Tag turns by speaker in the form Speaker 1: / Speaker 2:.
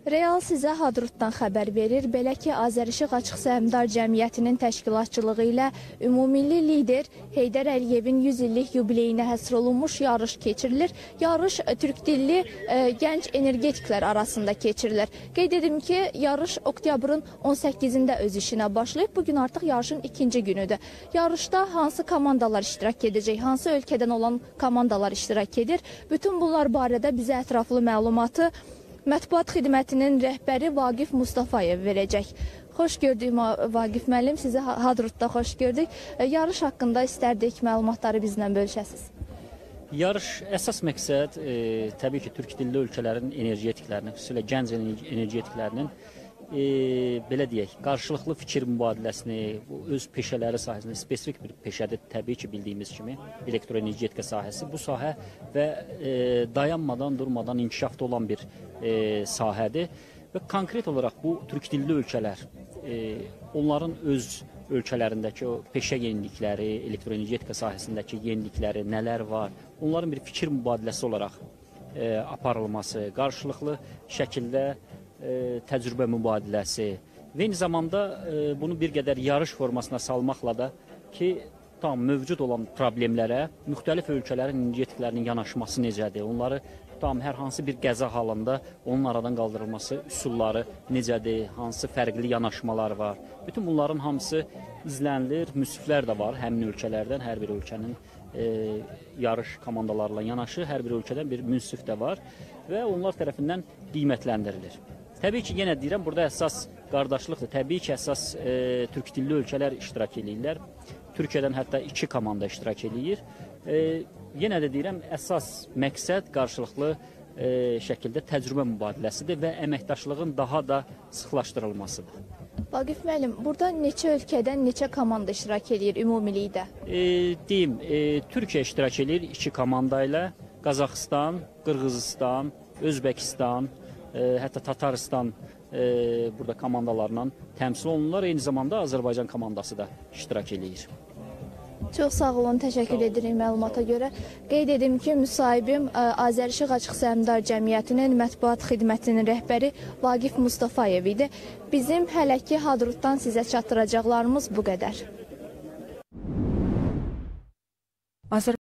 Speaker 1: Real sizə Hadrutdan xəbər verir. Belə ki, Azərişıq Açıq Səhmdar Cəmiyyətinin təşkilatçılığı ilə ümumilli lider Heydər Əliyevin 100 illik yubileyinə həsr olunmuş yarış keçirilir. Yarış türk dilli gənc energetiklər arasında keçirilir. Qeyd edim ki, yarış oktyabrın 18-də öz işinə başlayıb. Bugün artıq yarışın ikinci günüdür. Yarışda hansı komandalar iştirak edəcək, hansı ölkədən olan komandalar iştirak edir? Bütün bunlar barədə bizə ətraflı məlumatı Mətbuat xidmətinin rəhbəri Vaqif Mustafayev verəcək. Xoş gördük Vaqif müəllim, sizi Hadrutda xoş gördük. Yarış haqqında istərdik məlumatları bizlə bölüşəsiniz.
Speaker 2: Yarış əsas məqsəd təbii ki, türk dilli ölkələrin energetiklərinin, xüsusilə gənc energetiklərinin belə deyək, qarşılıqlı fikir mübadiləsini, öz peşələri sahəsində spesifik bir peşədir, təbii ki, bildiyimiz kimi elektroenergetika sahəsi. Bu sahə və dayanmadan, durmadan inkişafda olan bir sahədir və konkret olaraq bu türk dilli ölkələr, onların öz ölkələrindəki o peşə yenilikləri, elektroenergetika sahəsindəki yenilikləri, nələr var, onların bir fikir mübadiləsi olaraq aparılması, qarşılıqlı şəkildə təcrübə mübadiləsi və eyni zamanda bunu bir qədər yarış formasına salmaqla da ki, tam mövcud olan problemlərə müxtəlif ölkələrin energetiklərinin yanaşması necədir, onları tam hər hansı bir qəza halında onun aradan qaldırılması üsulları necədir, hansı fərqli yanaşmalar var. Bütün bunların hamısı izlənilir, müsiflər də var həmin ölkələrdən, hər bir ölkənin yarış komandalarla yanaşı, hər bir ölkədən bir münsif də var və onlar tərəfindən qiymətləndirilir. Təbii ki, yenə deyirəm, burada əsas qardaşlıqdır. Təbii ki, əsas türk dilli ölkələr iştirak edirlər. Türkiyədən hətta 2 komanda iştirak edir. Yenə də deyirəm, əsas məqsəd qarşılıqlı şəkildə təcrübə mübadiləsidir və əməkdaşlığın daha da sıxlaşdırılmasıdır.
Speaker 1: Vaqif müəllim, burada neçə ölkədən neçə komanda iştirak edir ümumilikdə?
Speaker 2: Deyim, Türkiyə iştirak edir 2 komanda ilə, Qazaxıstan, Qırğızistan, Özbəkistan, hətta Tataristan burada komandalarla təmsil olunurlar. Eyni zamanda Azərbaycan komandası da iştirak edir.
Speaker 1: Çox sağ olun, təşəkkür edirik məlumata görə. Qeyd edim ki, müsahibim Azərişıq Açıq Səhmdar Cəmiyyətinin mətbuat xidmətinin rəhbəri Vaqif Mustafayev idi. Bizim hələ ki Hadrutdan sizə çatdıracaqlarımız bu qədər.